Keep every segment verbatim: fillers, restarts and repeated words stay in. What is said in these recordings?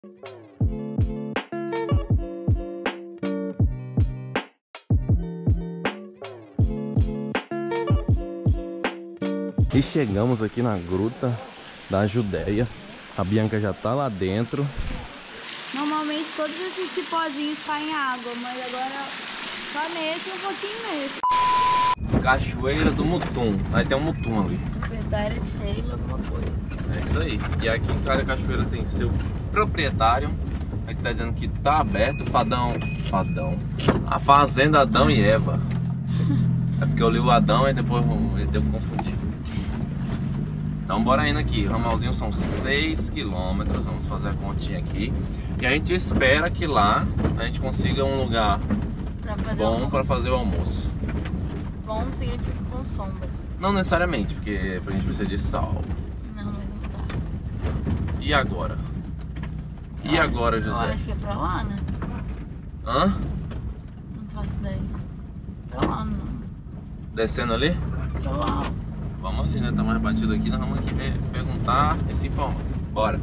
E chegamos aqui na Gruta da Judéia. A Bianca já tá lá dentro. Normalmente todos esses cipózinhos caem em água, mas agora só nesse e um pouquinho nesse. Cachoeira do Mutum. Aí tem um Mutum ali. Proprietária Sheila, alguma coisa. É isso aí. E aqui em cada cachoeira tem seu proprietário. Aqui tá dizendo que tá aberto. Fadão. Fadão. A Fazenda Adão e Eva. É porque eu li o Adão e depois ele deu confundir. Então bora indo aqui. O ramalzinho são seis quilômetros. Vamos fazer a continha aqui. E a gente espera que lá a gente consiga um lugar pra fazer bom para fazer o almoço. Bom significa com sombra. Não necessariamente, porque a gente precisa de sal. Não, mas não tá. E agora? E eu agora, acho, José? Eu acho que é pra lá, né? Hã? Não faço ideia. Pra lá, não. Descendo ali? Pra lá. Vamos ali, né? Tá mais batido aqui, nós vamos aqui perguntar e se informar. Bora.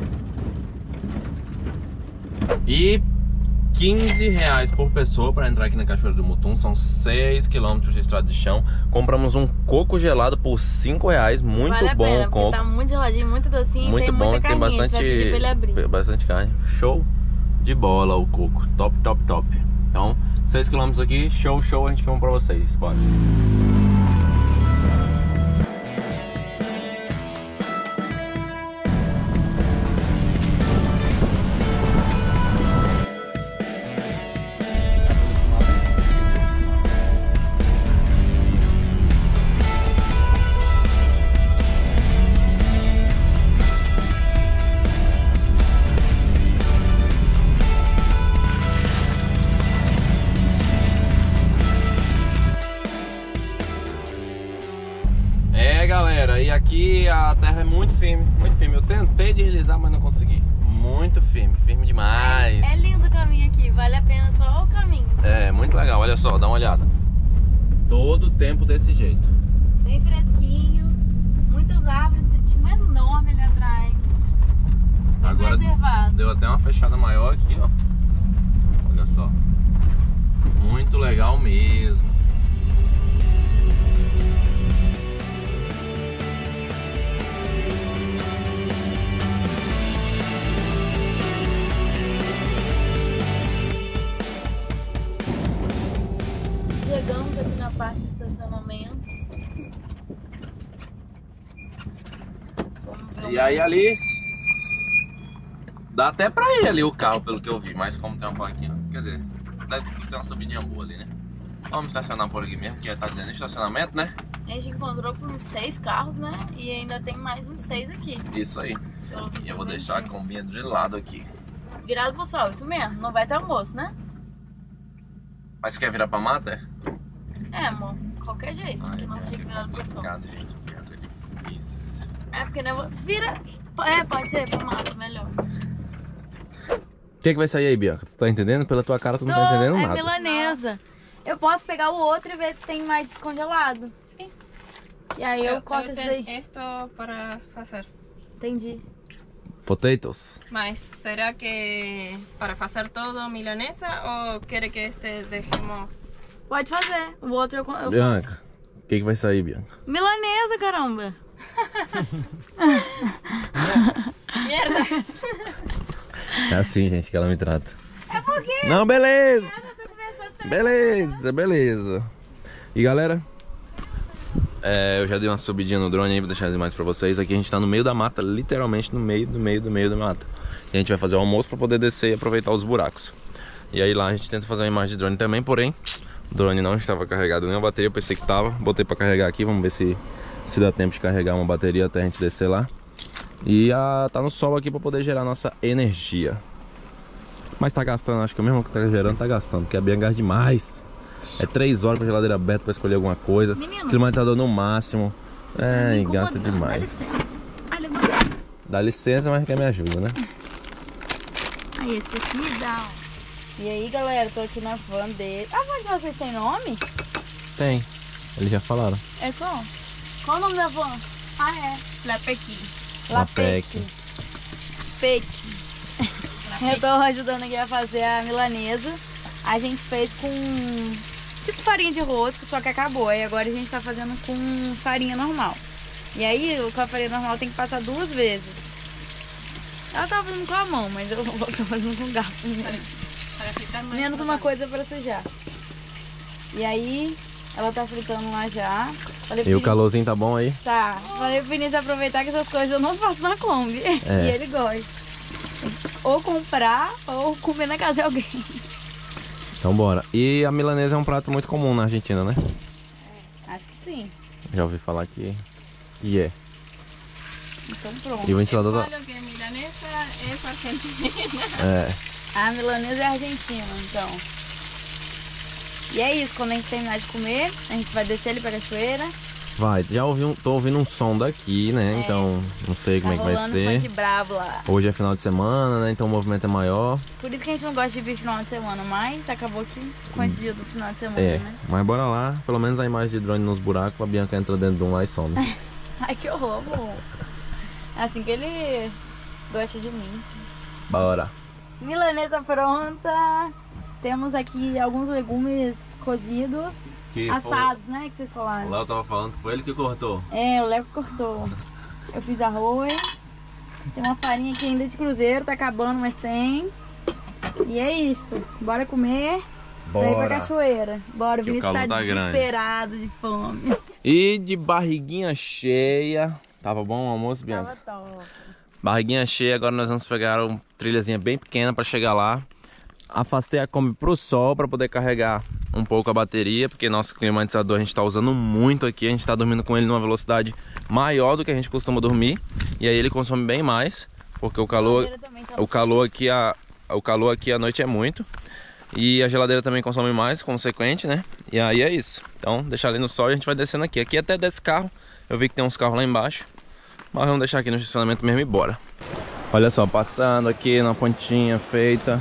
E quinze reais por pessoa para entrar aqui na Cachoeira do Mutum. São seis quilômetros de estrada de chão. Compramos um coco gelado por cinco reais. Muito vale a bom pena, o coco. Tá muito geladinho, muito docinho. Muito tem bom, muita tem carninha, bastante, a gente vai pedir pra ele abrir. bastante carne. Show de bola o coco. Top, top, top. Então, seis quilômetros aqui. Show, show. A gente filma pra vocês. Bora. Galera, e aqui a terra é muito firme, muito firme. Eu tentei deslizar, mas não consegui. Muito firme, firme demais. É, é lindo o caminho aqui, vale a pena só o caminho. É, muito legal, olha só, dá uma olhada. Todo o tempo desse jeito. Bem fresquinho, muitas árvores, tinha uma enorme ali atrás. Bem Agora preservado. Deu até uma fechada maior aqui, ó. Olha só. Muito legal mesmo. Chegamos aqui na parte do estacionamento. E aí ali dá até pra ir ali o carro, pelo que eu vi, mas como tem uma plaquinha, quer dizer, deve ter uma subidinha boa ali, né? Vamos estacionar por aqui mesmo, que tá dizendo estacionamento, né? A gente encontrou com uns seis carros, né? E ainda tem mais uns seis aqui. Isso aí. E eu vou deixar a combinha de lado aqui. Virado pro sol, isso mesmo, não vai ter almoço, né? Mas você quer virar pra mata? É, amor, qualquer jeito, Ai, que não é, fique é virado pro sol. complicado, gente, é difícil. É, porque não vira. É, pode ser pra mata, melhor. O que, que vai sair aí, Bianca? Tu tá entendendo? Pela tua cara tu não Tô, tá entendendo é nada. É milanesa. Eu posso pegar o outro e ver se tem mais descongelado. Sim. E aí eu, eu corto isso daí. Esto para fazer. Entendi. Potatoes. Mas será que para fazer todo milanesa ou quer que este deixemos? Pode fazer. O outro eu, eu Bianca, faço. O que, que vai sair, Bianca? Milanesa, caramba. Merdas. É assim, gente, que ela me trata. É porque... Não, beleza. Eu Beleza, beleza. E galera, é, eu já dei uma subidinha no drone aí, vou deixar as imagens pra vocês. Aqui a gente tá no meio da mata, literalmente no meio, do meio, do meio da mata. E a gente vai fazer o almoço pra poder descer e aproveitar os buracos. E aí lá a gente tenta fazer uma imagem de drone também, porém o drone não estava carregado nem a bateria, eu pensei que tava. Botei pra carregar aqui, vamos ver se, se dá tempo de carregar uma bateria até a gente descer lá. E a, tá no sol aqui pra poder gerar nossa energia. Mas tá gastando, acho que o mesmo que tá gerando tá gastando, porque a Bianca gasta demais. É três horas com a geladeira aberta pra escolher alguma coisa. Menino, climatizador no máximo. É, e gasta demais. Dá licença. Dá licença, mas quer me ajuda, né? Aí esse aqui dá. E aí, galera, tô aqui na van dele. A van de vocês tem nome? Tem. Eles já falaram. É qual? Qual o nome da van? Ah, é. La Pequi. La La Pequi. Pequi. Pequi. Eu tô ajudando aqui a fazer a milanesa. A gente fez com tipo farinha de rosca, só que acabou. Aí agora a gente tá fazendo com farinha normal. E aí, com a farinha normal tem que passar duas vezes. Ela tava fazendo com a mão, mas eu vou estar fazendo com garfo. Menos uma coisa pra sujar. E aí, ela tá fritando lá já. Falei, e o calorzinho tá bom aí? Tá. Falei pro Vinícius aproveitar que essas coisas eu não faço na Kombi. É. E ele gosta. Ou comprar, ou comer na casa de alguém. Então bora. E a milanesa é um prato muito comum na Argentina, né? É, acho que sim. Já ouvi falar que, que é. Então pronto. E o ventilador Eu da... falo que milanesa é argentina. É. A milanesa é argentina, então. E é isso, quando a gente terminar de comer, a gente vai descer ali pra cachoeira. Vai, já ouvi um, tô ouvindo um som daqui, né? É. Então não sei como tá é que vai ser. Funk bravo lá. Hoje é final de semana, né? Então o movimento é maior. Por isso que a gente não gosta de vir final de semana, mas acabou que coincidiu do final de semana, É, né? mas bora lá. Pelo menos a imagem de drone nos buracos, a Bianca entra dentro de um lá e some. Ai, que horror, amor. Assim que ele gosta de mim. Bora. Milanesa pronta. Temos aqui alguns legumes cozidos. Que assados, foi... né? Que vocês falaram. O Léo tava falando que foi ele que cortou. É, o Léo cortou. Eu fiz arroz. Tem uma farinha aqui ainda de cruzeiro, tá acabando, mas tem. E é isto. Bora comer. Bora. Pra ir pra cachoeira. Bora, o Vinícius tá, tá desesperado grande. De fome. E de barriguinha cheia. Tava bom o almoço, Bianca? Tava top. Barriguinha cheia, agora nós vamos pegar uma trilhazinha bem pequena pra chegar lá. Afastei a Kombi pro sol pra poder carregar um pouco a bateria, porque nosso climatizador a gente tá usando muito aqui. A gente tá dormindo com ele numa velocidade maior do que a gente costuma dormir. E aí ele consome bem mais, porque o calor, tá o calor aqui a, o calor aqui à noite é muito. E a geladeira também consome mais, consequente, né? E aí é isso. Então deixar ali no sol e a gente vai descendo aqui. Aqui até desse carro, eu vi que tem uns carros lá embaixo. Mas vamos deixar aqui no estacionamento mesmo e bora. Olha só, passando aqui na pontinha feita.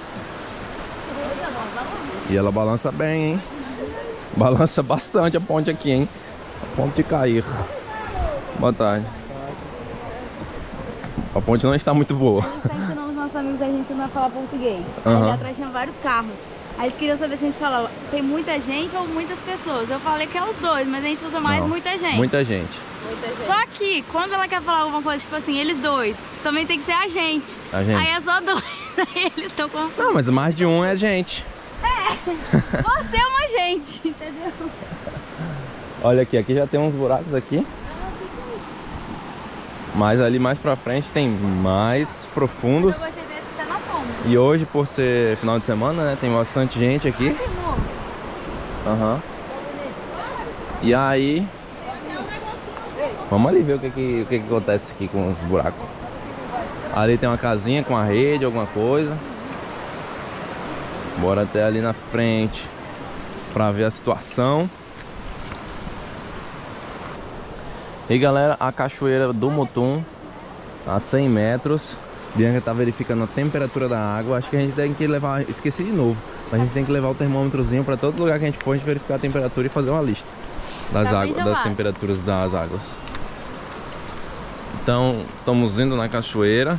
E ela balança bem, hein? Balança bastante a ponte aqui, hein? A ponte de cair. Boa tarde. A ponte não está muito boa. A gente está ensinando os nossos amigos argentinos a falar português. Uhum. Ali atrás tinha vários carros. Aí eles queriam saber se a gente falava, tem muita gente ou muitas pessoas? Eu falei que é os dois, mas a gente usa mais não, muita gente. Muita gente. Muita gente. Só que, quando ela quer falar alguma coisa, tipo assim, eles dois, também tem que ser a gente. A gente. Aí é só dois. Aí eles estão confusos. Não, mas mais de um é gente. É, você é uma gente, entendeu? Olha aqui, aqui já tem uns buracos aqui. Mas ali mais pra frente tem mais profundos. Eu gostei desse que tá na sombra. E hoje, por ser final de semana, né, tem bastante gente aqui. Aham. Uhum. E aí... Vamos ali ver o que que, o que que acontece aqui com os buracos. Ali tem uma casinha com a rede, alguma coisa. Bora até ali na frente pra ver a situação. E galera, a cachoeira do Mutum a cem metros. Bianca tá verificando a temperatura da água. Acho que a gente tem que levar, esqueci de novo, mas a gente tem que levar o termômetrozinho pra todo lugar que a gente for, a gente verificar a temperatura e fazer uma lista das, tá águas, das temperaturas das águas. Então, estamos indo na cachoeira.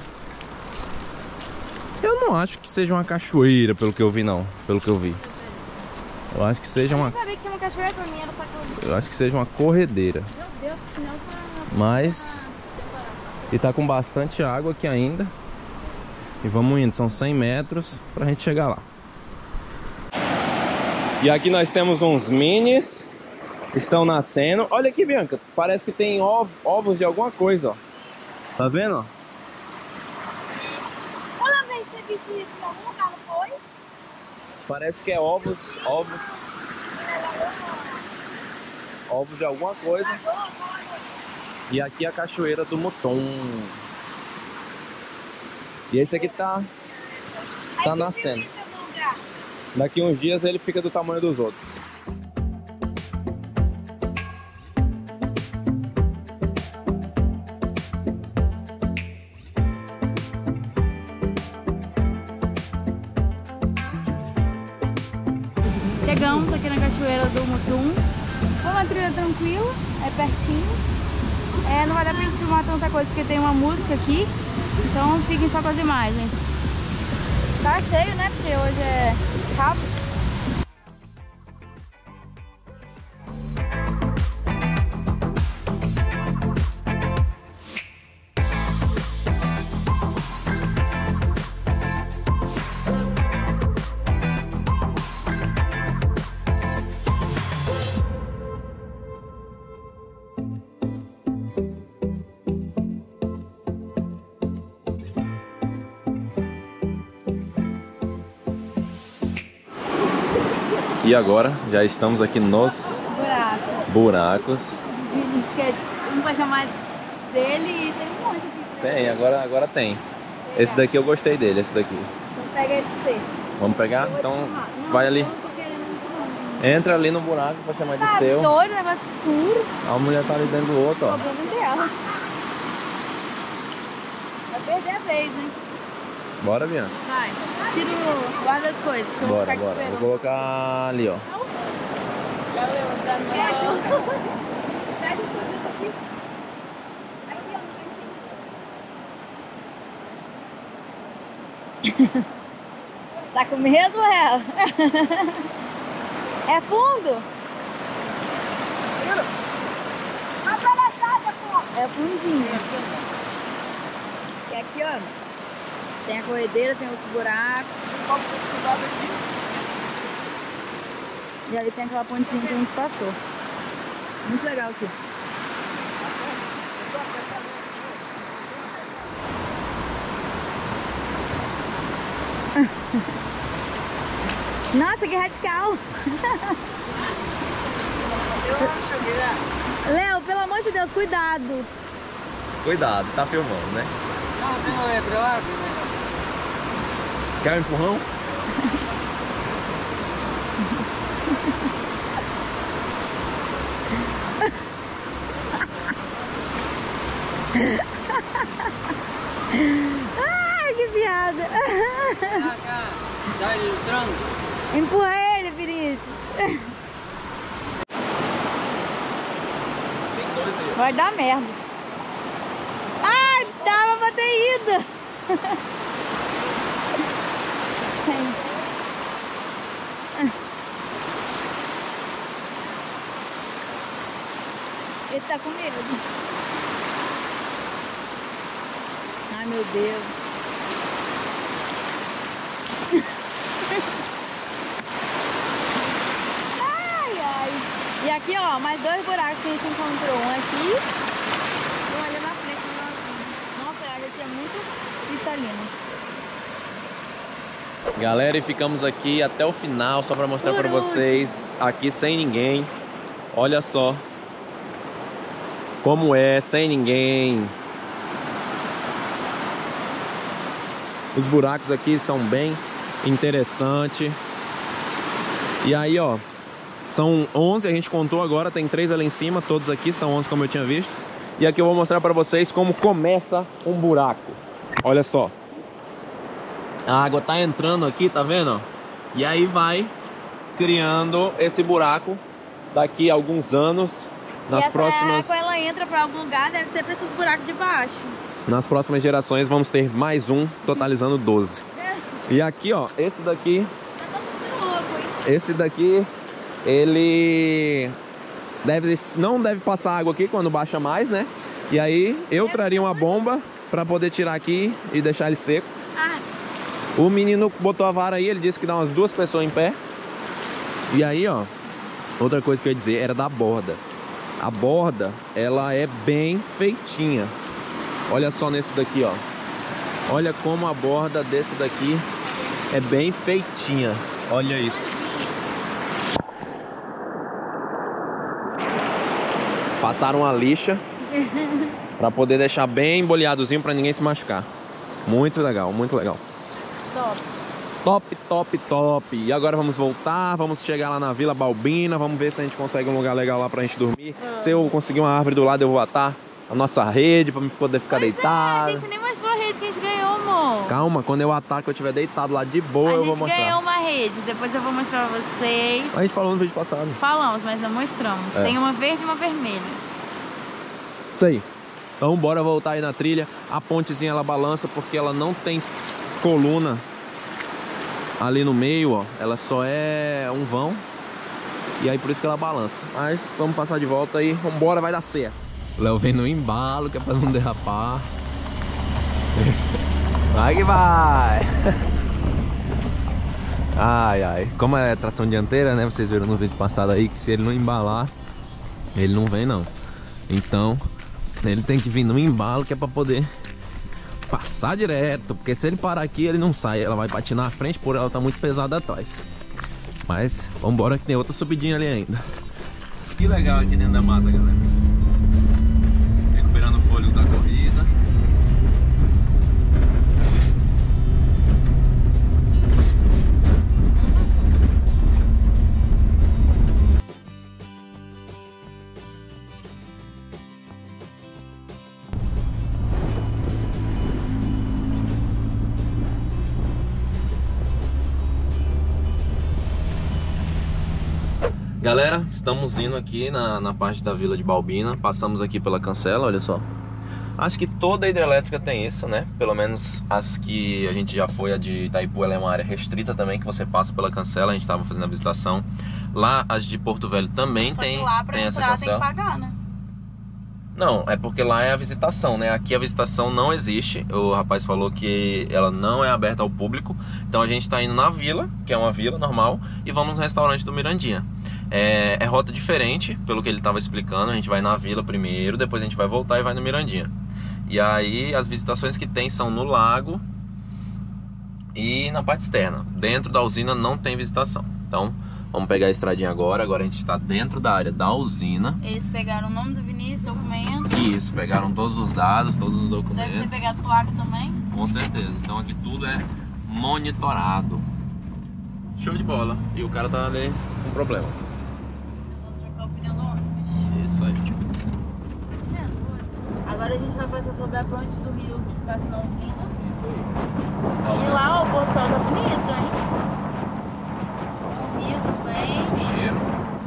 Eu não acho que seja uma cachoeira, pelo que eu vi, não. Pelo que eu vi. Eu acho que seja uma... Eu sabia que tinha uma cachoeira pra mim, era só que eu... eu acho que seja uma corredeira. Meu Deus, que final tá... Mas... E tá com bastante água aqui ainda. E vamos indo, são cem metros pra gente chegar lá. E aqui nós temos uns minis. Estão nascendo. Olha aqui, Bianca. Parece que tem ovo, ovos de alguma coisa, ó. Tá vendo, ó? Parece que é ovos, ovos, ovos de alguma coisa. E aqui é a cachoeira do Mutum. E esse aqui tá, tá nascendo. Daqui uns dias ele fica do tamanho dos outros. Chegamos aqui na cachoeira do Mutum. É uma trilha tranquila, é pertinho. É, não vai dar pra gente filmar tanta coisa porque tem uma música aqui. Então fiquem só com as imagens. Tá cheio, né? Porque hoje é sábado. E agora já estamos aqui nos Buraco. buracos. Um vai chamar dele e tem um monte aqui. Tem, agora, agora tem. Esse daqui eu gostei dele, esse daqui. Então pega ele pra você. Vamos pegar? Então vai ali. Entra ali no buraco pra chamar de Tá seu. doido, negócio escuro. A mulher tá ali dentro do outro, ó. Problema dela. Vai perder a vez, né? Bora, Bianca. Vai. Tira o... Guarda as coisas. Que eu vou Bora, ficar bora. aqui Vou colocar ali, ó. Me ajuda. Tá com medo, Léo? É fundo? É fundinho. E aqui, ó, tem a corredeira, tem outros buracos. E ali tem aquela pontezinha que a gente passou. Muito legal aqui. Nossa, que radical! Léo, pelo amor de Deus, cuidado! Cuidado, tá filmando, né? Não, não é pra lá, né? Quer um empurrão? Ai, que piada! Cá, cá. Dá ele o tranco. Empurra ele, Vinícius! Vai dar merda! Ai, dava pra ter ido! Ele tá com medo. Ai, meu Deus. Ai, ai. E aqui, ó, mais dois buracos que a gente encontrou. Um aqui e um ali na frente. Nossa, a água aqui é muito cristalina. Galera, e ficamos aqui até o final, só pra mostrar Por pra vocês, aqui sem ninguém. Olha só como é, sem ninguém. Os buracos aqui são bem interessantes. E aí, ó, são onze, a gente contou agora, tem três ali em cima, todos aqui são onze como eu tinha visto. E aqui eu vou mostrar pra vocês como começa um buraco. Olha só. A água tá entrando aqui, tá vendo? E aí vai criando esse buraco daqui a alguns anos. Nas e essa próximas... água, ela entra pra algum lugar, deve ser pra esses buracos de baixo. Nas próximas gerações vamos ter mais um, totalizando doze. E aqui, ó, esse daqui... Eu tô sentindo louco, hein? Esse daqui, ele... Deve, não deve passar água aqui quando baixa mais, né? E aí eu traria uma bomba pra poder tirar aqui e deixar ele seco. Ah. O menino botou a vara aí, ele disse que dá umas duas pessoas em pé. E aí, ó, outra coisa que eu ia dizer era da borda. A borda, ela é bem feitinha. Olha só nesse daqui, ó. Olha como a borda desse daqui é bem feitinha. Olha isso. Passaram a lixa pra poder deixar bem boleadozinho pra ninguém se machucar. Muito legal, muito legal. Top. Top, top, top. E agora vamos voltar, vamos chegar lá na Vila Balbina, vamos ver se a gente consegue um lugar legal lá pra gente dormir. Ah. Se eu conseguir uma árvore do lado, eu vou atar a nossa rede pra poder ficar pois deitado. É, a gente nem mostrou a rede que a gente ganhou, amor. Calma, quando eu atar, que eu estiver deitado lá de boa, a eu vou mostrar. A gente ganhou uma rede, depois eu vou mostrar pra vocês. A gente falou no vídeo passado. Falamos, mas não mostramos. É. Tem uma verde e uma vermelha. Isso aí. Então bora voltar aí na trilha. A pontezinha ela balança porque ela não tem coluna ali no meio, ó, ela só é um vão. E aí por isso que ela balança. Mas vamos passar de volta aí, vambora, vai dar certo. O Léo vem no embalo, que é pra não derrapar. Vai que vai! Ai, ai. Como é tração dianteira, né? Vocês viram no vídeo passado aí que se ele não embalar, ele não vem não. Então, ele tem que vir no embalo, que é pra poder passar direto. Porque se ele parar aqui, ele não sai. Ela vai patinar na frente, por ela tá muito pesada atrás. Mas, vambora que tem outra subidinha ali ainda. Que legal aqui dentro da mata, galera. Recuperando o fôlego da corrida. Galera, estamos indo aqui na, na parte da Vila de Balbina. Passamos aqui pela cancela, olha só. Acho que toda a hidrelétrica tem isso, né? Pelo menos as que a gente já foi, a de Itaipu, ela é uma área restrita também, que você passa pela cancela. A gente estava fazendo a visitação. Lá, as de Porto Velho também tem, lá pra tem essa entrar, cancela. tem que pagar, né? Não, é porque lá é a visitação, né? Aqui a visitação não existe. O rapaz falou que ela não é aberta ao público. Então a gente tá indo na vila, que é uma vila normal, e vamos no restaurante do Mirandinha. É, é rota diferente, pelo que ele estava explicando. A gente vai na vila primeiro, depois a gente vai voltar e vai no Mirandinha. E aí as visitações que tem são no lago e na parte externa. Dentro da usina não tem visitação. Então vamos pegar a estradinha agora. Agora a gente está dentro da área da usina. Eles pegaram o nome do Vinícius, documento. Isso, pegaram todos os dados, todos os documentos. Deve ter pegado placa também. Com certeza. Então aqui tudo é monitorado. Show de bola. E o cara tá ali com problema. Vou trocar o pneu do ônibus. Isso aí. Agora a gente vai passar sobre a ponte do rio que passa na usina. Isso aí. E lá ó, o pôr do sol tá bonito, hein? O rio também. O cheiro.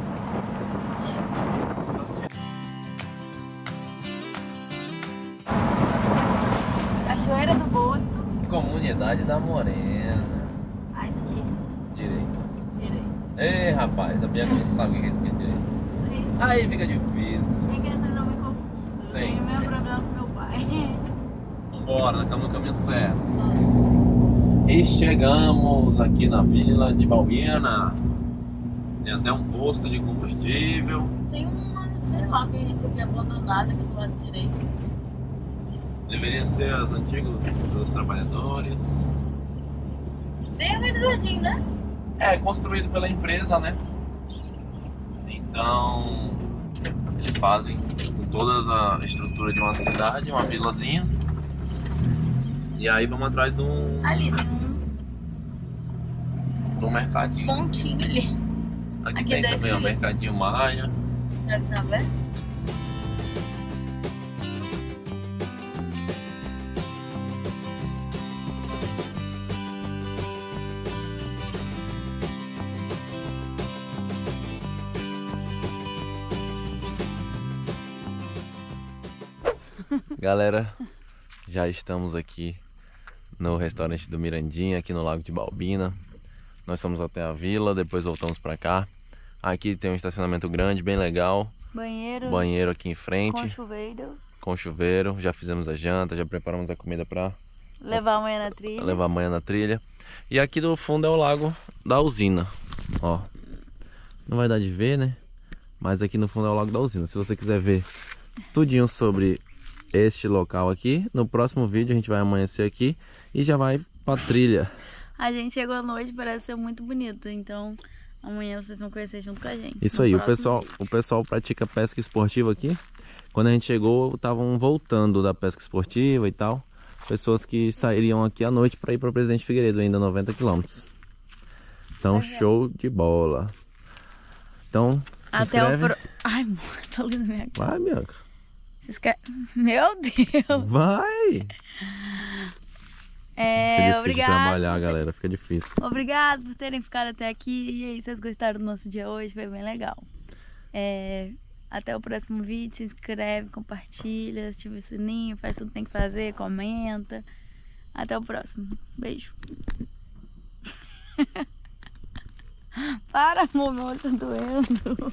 Cachoeira do Boto. Comunidade da Morena. À esquerda. Direito. Direito. Ei, rapaz, a Bianca não sabe o que é esquerda e direito. Aí fica difícil. Tem que vocês não me confundam. Eu Tem. tenho o mesmo problema com meu pai. Vambora, nós estamos no caminho certo. E chegamos aqui na Vila de Balbina. Tem até um posto de combustível. Tem uma, sei lá, que isso aqui é abandonado aqui do lado direito. Deveria ser os antigos dos trabalhadores. Bem organizadinho, né? É construído pela empresa, né? Então eles fazem toda a estrutura de uma cidade, uma vilazinha. E aí vamos atrás de um, Ali tem um de um mercadinho. pontinho ali. Aqui, Aqui tem dá também o escrito. mercadinho Maia. Será que tá vendo? Galera, já estamos aqui no restaurante do Mirandinha, aqui no Lago de Balbina. Nós fomos até a vila, depois voltamos pra cá. Aqui tem um estacionamento grande, bem legal. Banheiro. Banheiro aqui em frente. Com chuveiro. Com chuveiro. Já fizemos a janta, já preparamos a comida pra Levar amanhã na trilha. levar amanhã na trilha. E aqui do fundo é o lago da usina. Ó, não vai dar de ver, né? Mas aqui no fundo é o lago da usina. Se você quiser ver tudinho sobre este local aqui, no próximo vídeo a gente vai amanhecer aqui e já vai pra trilha. A gente chegou à noite, parece ser muito bonito. Então amanhã vocês vão conhecer junto com a gente. Isso no aí, o próximo pessoal, vídeo. o pessoal pratica pesca esportiva aqui. Quando a gente chegou, estavam voltando da pesca esportiva e tal. Pessoas que sairiam aqui à noite para ir para o Presidente Figueiredo, ainda noventa quilômetros. Então, show de bola. Então, se Até inscreve. o pro... Ai, amor, tá lindo minha cara. Vai, Bianca. Se inscreve. Meu Deus. Vai! Fica É, difícil de obrigado. trabalhar, galera. Fica difícil. Obrigado por terem ficado até aqui. E aí, vocês gostaram do nosso dia hoje? Foi bem legal. É, até o próximo vídeo. Se inscreve, compartilha, ativa o sininho, faz tudo que tem que fazer, comenta. Até o próximo. Beijo. Para, amor, meu olho tá doendo.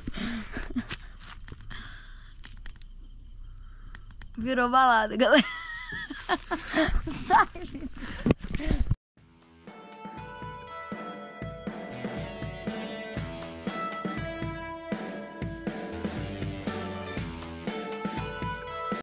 Virou balada, galera. Sai, gente.